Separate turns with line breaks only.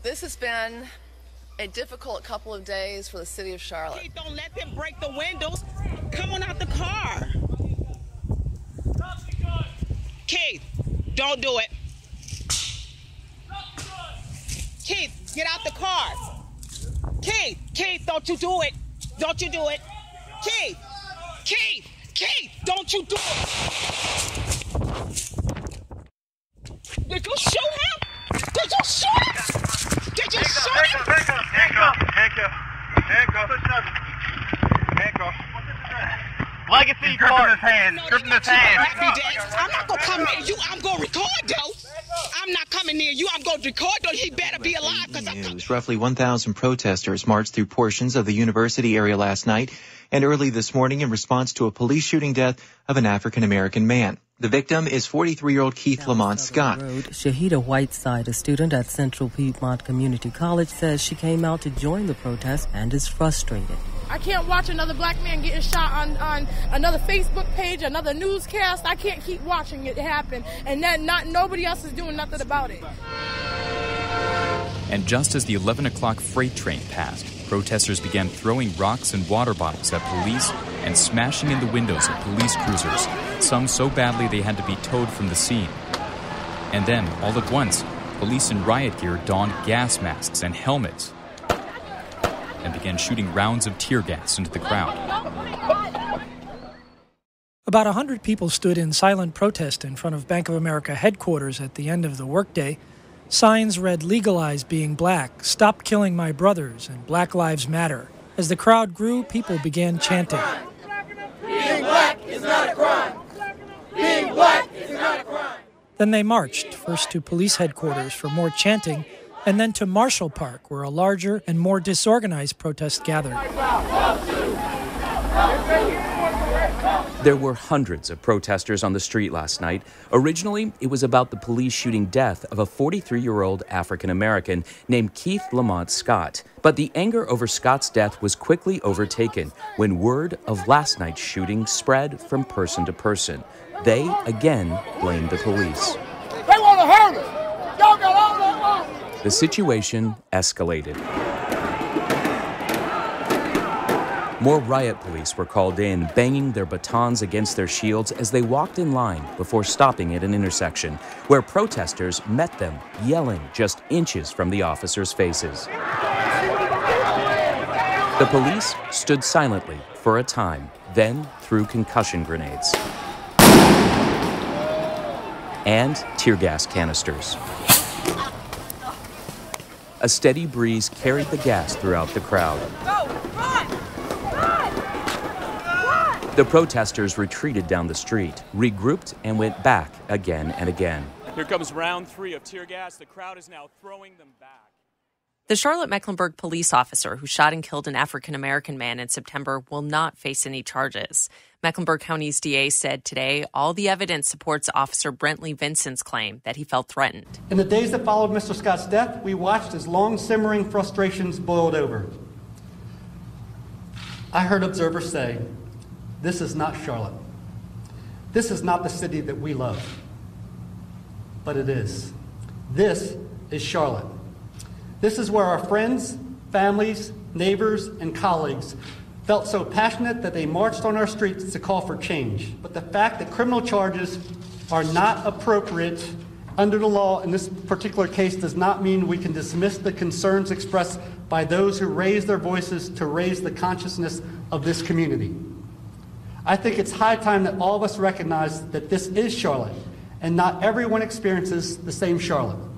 This has been a difficult couple of days for the city of Charlotte.
Keith, don't let them break the windows. Come on out the car. Keith, don't do it. Keith, get out the car. Keith, don't you do it. Don't you do it. Keith, don't you do it. Did you shoot him? Did you shoot him? Did you shoot him?
Handcuff. Legacy Park. Grip in his hand.
I'm not going to come near you. I'm going to record, though. I'm not coming near you. I'm going to record, though. He better be alive.
Roughly 1,000 protesters marched through portions of the university area last night and early this morning in response to a police shooting death of an African-American man. The victim is 43-year-old Keith Lamont Scott.
Shahida Whiteside, a student at Central Piedmont Community College, says she came out to join the protest and is frustrated.
I can't watch another black man getting shot on another Facebook page, another newscast. I can't keep watching it happen, and then nobody else is doing nothing about it.
And just as the 11 o'clock freight train passed, protesters began throwing rocks and water bottles at police and smashing in the windows of police cruisers, some so badly they had to be towed from the scene. And then, all at once, police in riot gear donned gas masks and helmets and began shooting rounds of tear gas into the crowd.
About 100 people stood in silent protest in front of Bank of America headquarters at the end of the workday. Signs read "Legalize being black," "Stop killing my brothers," and "Black Lives Matter." As the crowd grew, people began chanting.
Being black is not a crime. Being black is not a crime.
Then they marched, first to police headquarters for more chanting, and then to Marshall Park, where a larger and more disorganized protest gathered.
There were hundreds of protesters on the street last night. Originally, it was about the police shooting death of a 43-year-old African-American named Keith Lamont Scott. But the anger over Scott's death was quickly overtaken when word of last night's shooting spread from person to person. They again blamed the police.
They want to hurt us. Y'all got all that money.
The situation escalated. More riot police were called in, banging their batons against their shields as they walked in line before stopping at an intersection, where protesters met them, yelling just inches from the officers' faces. The police stood silently for a time, then threw concussion grenades and tear gas canisters. A steady breeze carried the gas throughout the crowd. The protesters retreated down the street, regrouped, and went back again and again.
Here comes round 3 of tear gas. The crowd is now throwing them back.
The Charlotte-Mecklenburg police officer who shot and killed an African-American man in September will not face any charges. Mecklenburg County's DA said today all the evidence supports Officer Brentley Vincent's claim that he felt threatened.
In the days that followed Mr. Scott's death, we watched as long-simmering frustrations boiled over. I heard observers say, "This is not Charlotte. This is not the city that we love." But it is. This is Charlotte. This is where our friends, families, neighbors, and colleagues felt so passionate that they marched on our streets to call for change. But the fact that criminal charges are not appropriate under the law in this particular case does not mean we can dismiss the concerns expressed by those who raise their voices to raise the consciousness of this community. I think it's high time that all of us recognize that this is Charlotte, and not everyone experiences the same Charlotte.